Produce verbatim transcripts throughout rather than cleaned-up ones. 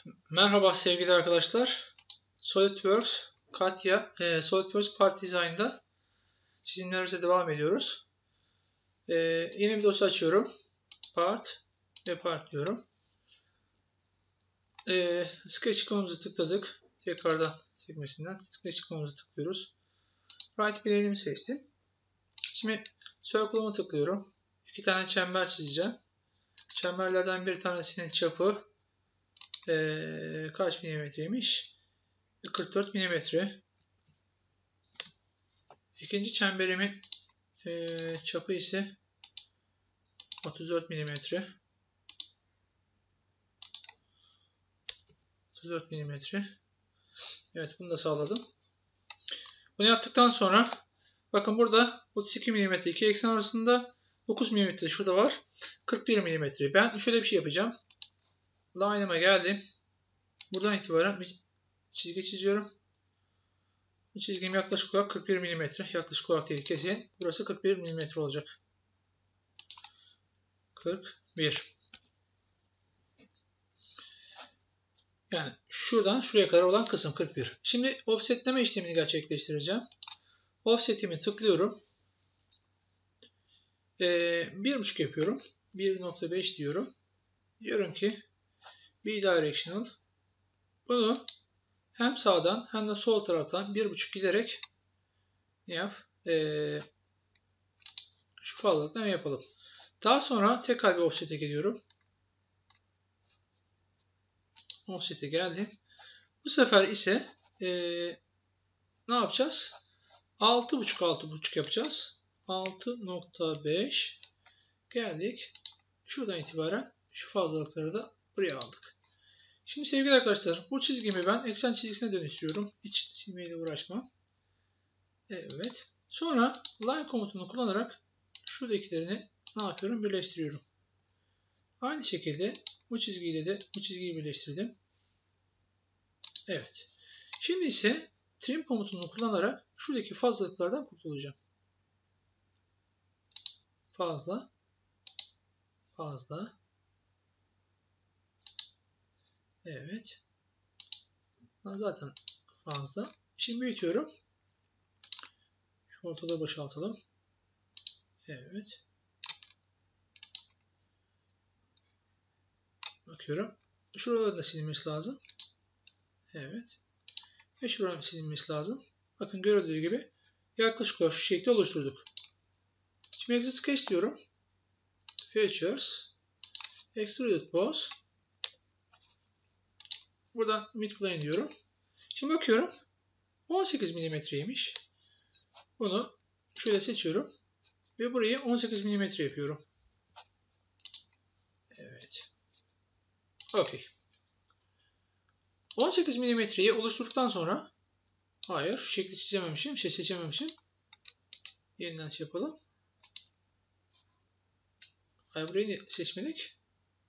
Merhaba sevgili arkadaşlar. SolidWorks, Katya, e, SolidWorks Part Design'da çizimlerimize devam ediyoruz. E, yeni bir dosya açıyorum. Part ve Part diyorum. E, Sketch ikonumuzu tıkladık. Tekrardan sekmesinden Sketch ikonumuzu tıklıyoruz. Right plane'imi seçtim. Şimdi Circle'ımı tıklıyorum. İki tane çember çizeceğim. Çemberlerden bir tanesinin çapı e, kaç milimetreymiş? kırk dört milimetre. İkinci çemberimin e, çapı ise otuz dört milimetre. otuz dört milimetre. Evet, bunu da sağladım. Bunu yaptıktan sonra bakın burada otuz iki milimetre iki eksen arasında dokuz milimetre şurada var. kırk bir milimetre. Ben şöyle bir şey yapacağım. Line'ıma geldim. Buradan itibaren bir çizgi çiziyorum. Bu çizgim yaklaşık olarak kırk bir milimetre. Yaklaşık olarak değil, kesin. Burası kırk bir milimetre olacak. kırk bir. Yani şuradan şuraya kadar olan kısım kırk bir. Şimdi offsetleme işlemini gerçekleştireceğim. Offset'imi tıklıyorum. Ee, bir buçuk yapıyorum. bir nokta beş diyorum. Diyorum ki bidirectional. Bunu hem sağdan hem de sol taraftan bir buçuk giderek ne yap? Ee, şu fazlalıktan yapalım. Daha sonra tekrar bir offset'e geliyorum. Offset'e geldim. Bu sefer ise ee, ne yapacağız? altı buçuk altı buçuk yapacağız. altı nokta beş geldik. Şuradan itibaren şu fazlalıkları da buraya aldık. Şimdi sevgili arkadaşlar, bu çizgimi ben eksen çizgisine dönüştürüyorum. Hiç silmeyle uğraşmam. Evet. Sonra line komutunu kullanarak şuradakilerini ne yapıyorum? Birleştiriyorum. Aynı şekilde bu çizgiyle de bu çizgiyi birleştirdim. Evet. Şimdi ise trim komutunu kullanarak şuradaki fazlalıklardan kurtulacağım. Fazla. Fazla. Evet. Zaten fazla. Şimdi büyütüyorum. Şu ortada boşaltalım. Evet. Bakıyorum. Şuraların da silinmesi lazım. Evet. Ve şuranın silinmesi lazım. Bakın görüldüğü gibi yaklaşık olarak şu şekli oluşturduk. Şimdi exit sketch diyorum. Features. Extruded boss. Buradan midplane diyorum. Şimdi bakıyorum. on sekiz milimetreymiş. Bunu şöyle seçiyorum. Ve burayı on sekiz milimetre yapıyorum. Evet. Okey. on sekiz milimetreyi oluşturduktan sonra hayır, şu şekli çizememişim, şey seçememişim. Yeniden şey yapalım. Hayır, burayı seçmedik.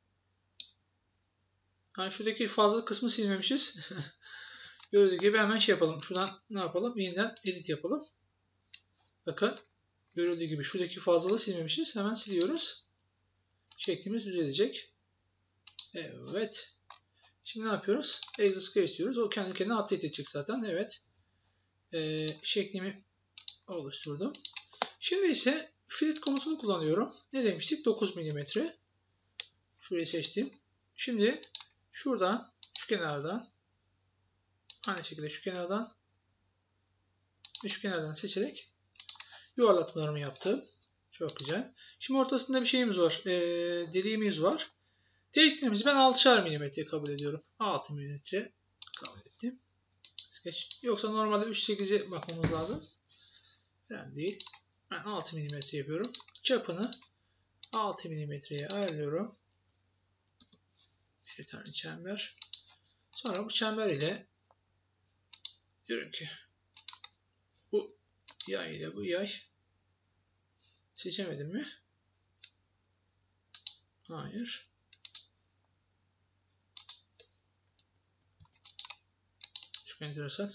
Ha, şuradaki fazlalık kısmı silmemişiz. Gördüğünüz gibi hemen şey yapalım. Şuradan ne yapalım? Yeniden edit yapalım. Bakın. Görüldüğü gibi şuradaki fazlalığı silmemişiz. Hemen siliyoruz. Şeklimiz düzelecek. Evet. Şimdi ne yapıyoruz? Exit sketch diyoruz. O kendi kendine update edecek zaten. Evet. Ee, şeklimi oluşturdum. Şimdi ise fillet komutunu kullanıyorum. Ne demiştik? dokuz milimetre. Şurayı seçtim. Şimdi şuradan, şu kenardan, aynı şekilde şu kenardan ve şu kenardan seçerek yuvarlatmalarımı yaptım. Çok güzel. Şimdi ortasında bir şeyimiz var. Ee, deliğimiz var. Deliklerimizi ben altışar milimetre kabul ediyorum. altı milimetre kabul ettim. Yoksa normalde üç sekize bakmamız lazım. Yani değil. Ben altı milimetre yapıyorum. Çapını altı milimetreye ayarlıyorum. Bir tane çember. Sonra bu çember ile diyorum ki bu yay ile bu yay seçemedim mi? Hayır. Çok enteresan.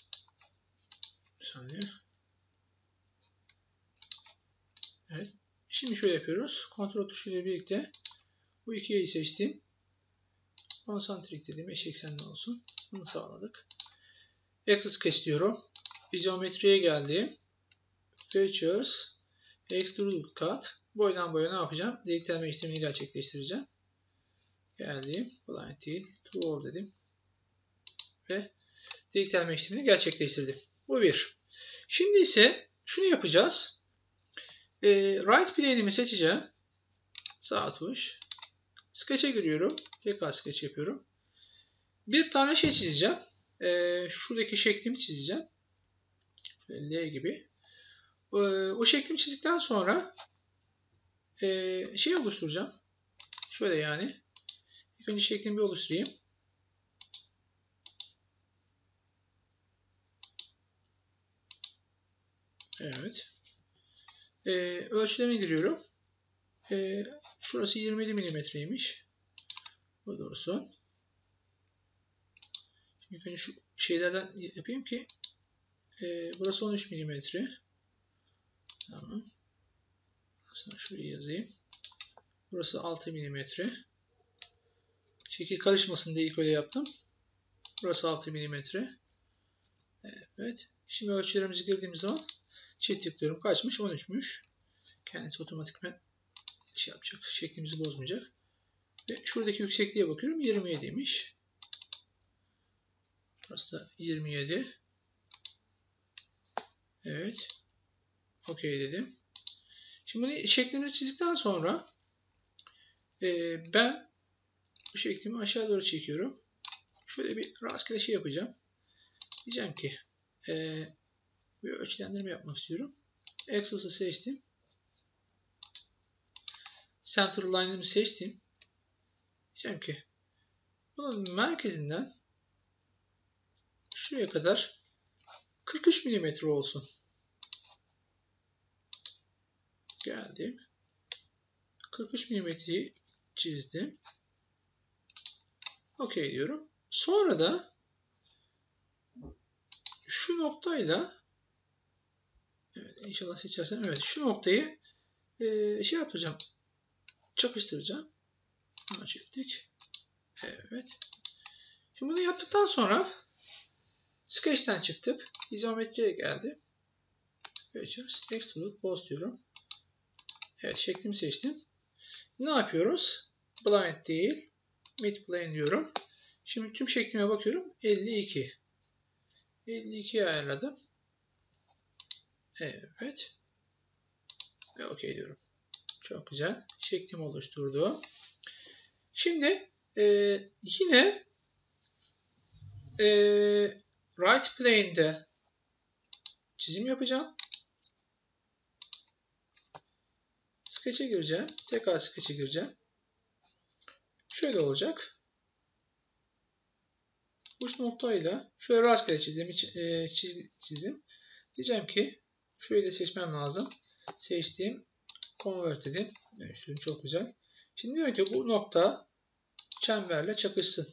Bir saniye. Evet. Şimdi şöyle yapıyoruz. Kontrol tuşuyla birlikte bu iki yayı seçtim. Konsantrik dedim. Eş eksenli olsun. Bunu sağladık. Axis Sketch diyorum. İzometriye geldim. Features. Extrude Cut. Boydan boya ne yapacağım? Deliklenme işlemini gerçekleştireceğim. Geldim. Blind değil. True dedim. Ve deliklenme işlemini gerçekleştirdim. Bu bir. Şimdi ise şunu yapacağız. E, right plane'imi seçeceğim. Sağ tuş. Sketch'e giriyorum. Tekrar sketch yapıyorum. Bir tane şey çizeceğim. E, şuradaki şeklimi çizeceğim. L gibi. E, o şeklimi çizdikten sonra e, şey oluşturacağım. Şöyle yani. İlk önce şeklimi bir oluşturayım. Evet. E, ölçülerine giriyorum. E, şurası yirmi milimetreymiş. Bu doğrusu. Şimdi önce şu şeylerden yapayım ki e, burası on üç milimetre. Tamam. Sonra şurayı yazayım. Burası altı milimetre. Şekil karışmasın diye ilk öyle yaptım. Burası altı milimetre. Evet. Şimdi ölçülerimizi girdiğimiz zaman çift tıklıyorum. Kaçmış? on üçmüş. Kendisi otomatikman şey yapacak. Şeklimizi bozmayacak. Ve şuradaki yüksekliğe bakıyorum. yirmi yediymiş. Burası da yirmi yedi. Evet. OK dedim. Şimdi bunu şeklimizi çizdikten sonra e, ben bu şeklimi aşağı doğru çekiyorum. Şöyle bir rastgele şey yapacağım. Diyeceğim ki e, bir ölçülendirme yapmak istiyorum. Axis'ı seçtim. Center line'ımı seçtim. Diyeceğim ki bunun merkezinden şuraya kadar kırk üç milimetre olsun. Geldim. kırk üç milimetreyi çizdim. OK diyorum. Sonra da şu noktayla, evet, inşallah seçersem, evet, şu noktayı e, şey yapacağım. Çakıştıracağım. Bunu çektik. Evet. Şimdi bunu yaptıktan sonra Sketch'ten çıktık. İzometriye geldi. Features, Extrude, Boss diyorum. Evet, şeklimi seçtim. Ne yapıyoruz? Blind değil. Mid plane diyorum. Şimdi tüm şeklime bakıyorum. elli iki. elli ikiye ayarladım. Evet. Ve OK diyorum. Çok güzel. Şeklimi oluşturdu. Şimdi e, yine e, right plane'de çizim yapacağım. Sketch'e gireceğim. Tekrar sketch'e gireceğim. Şöyle olacak. Uç noktayla şöyle rastgele çizdim. E, çizdim. Diyeceğim ki şöyle de seçmem lazım. Seçtiğim Convert dedim. Dönüştürdüm. Çok güzel. Şimdi diyor ki bu nokta çemberle çakışsın.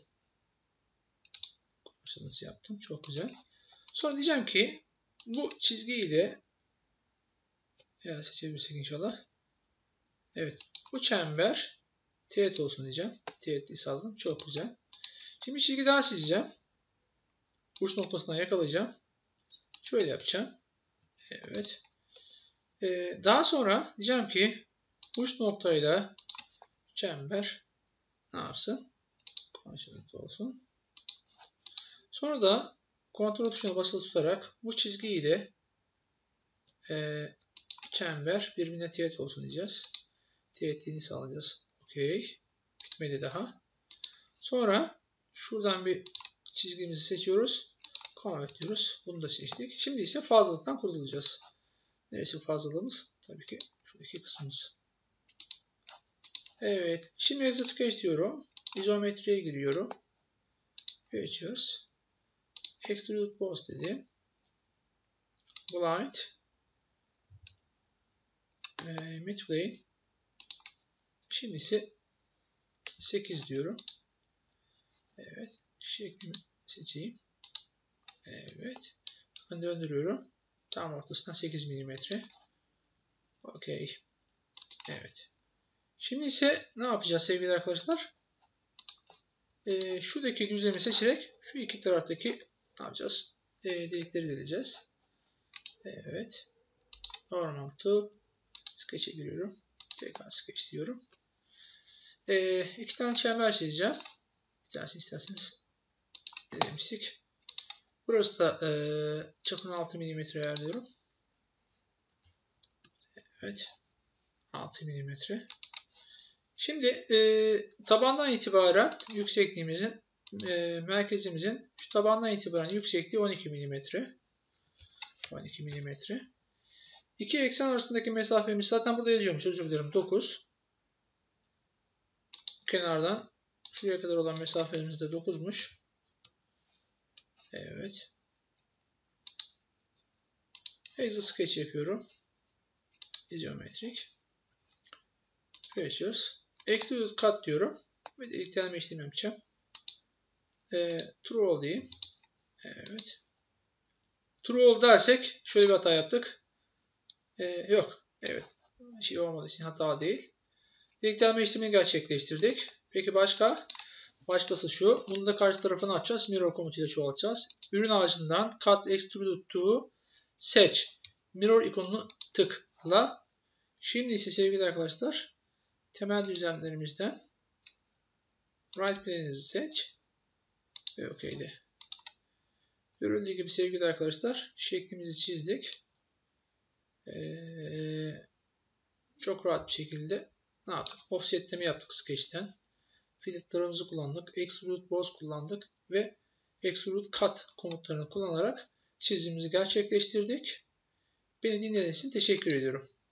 Nasıl yaptım? Çok güzel. Sonra diyeceğim ki bu çizgiyi de ya seçebilirsek inşallah. Evet. Bu çember teğet olsun diyeceğim. Teğetli saldım. Çok güzel. Şimdi bir çizgi daha çizeceğim. Uç noktasından yakalayacağım. Şöyle yapacağım. Evet. Ee, daha sonra diyeceğim ki uç noktayla çember ne yapsın? Karşılıklı olsun. Sonra da kontrol tuşuna basılı tutarak bu çizgiyi de e, çember birbirine teğet olsun diyeceğiz. Teğetliğini sağlayacağız. OK. Bitmedi daha. Sonra şuradan bir çizgimizi seçiyoruz. Convert diyoruz. Bunu da seçtik. Şimdi ise fazlalıktan kurtulacağız. Neresi fazlalığımız? Tabii ki şuradaki kısmımız. Evet. Şimdi Exit Sketch diyorum. İzometriye giriyorum. Features. Extrude Boss dedim. Blind. E, Mid Plane. Şimdi ise sekiz diyorum. Evet. Şeklimi seçeyim. Evet. Ben döndürüyorum. Tam ortasından sekiz milimetre. OK. Evet. Şimdi ise ne yapacağız sevgili arkadaşlar? Ee, şuradaki düzlemi seçerek şu iki taraftaki ne yapacağız? Ee, delikleri deleceğiz. Evet. Normal to Sketch'e giriyorum. Tekrar Sketch diyorum. Ee, iki tane çember çizeceğim. Bir tanesini isterseniz ne demiştik? Burası da e, çapını altı milimetre ayarlıyorum. Evet. altı milimetre. Şimdi e, tabandan itibaren yüksekliğimizin e, merkezimizin şu tabandan itibaren yüksekliği on iki milimetre. on iki milimetre. İki eksen arasındaki mesafemiz zaten burada yazıyormuş. Özür dilerim. dokuz. Kenardan şuraya kadar olan mesafemiz de dokuzmuş. Evet. Exit sketch yapıyorum. İzometrik. Geçiyoruz. Extrude cut diyorum. Ve deliklenme işlemi yapacağım. E, true all diyeyim. Evet. True all dersek şöyle bir hata yaptık. E, yok. Evet. Şey olmadığı için hata değil. Deliklenme işlemini gerçekleştirdik. Peki başka? Başkası şu. Bunu da karşı tarafına açacağız. Mirror komutuyla çoğaltacağız. Ürün ağacından cut extrude to seç. Mirror ikonunu tıkla. Şimdi ise sevgili arkadaşlar temel düzlemlerimizden right plane'imizi seç. Ve OK de. Görüldüğü gibi sevgili arkadaşlar şeklimizi çizdik. Ee, çok rahat bir şekilde ne yaptık? Offsetleme yaptık Sketch'ten. Filletlerimizi kullandık. Extrude Boss kullandık. Ve Extrude Cut komutlarını kullanarak çizimimizi gerçekleştirdik. Beni dinlediğiniz için teşekkür ediyorum.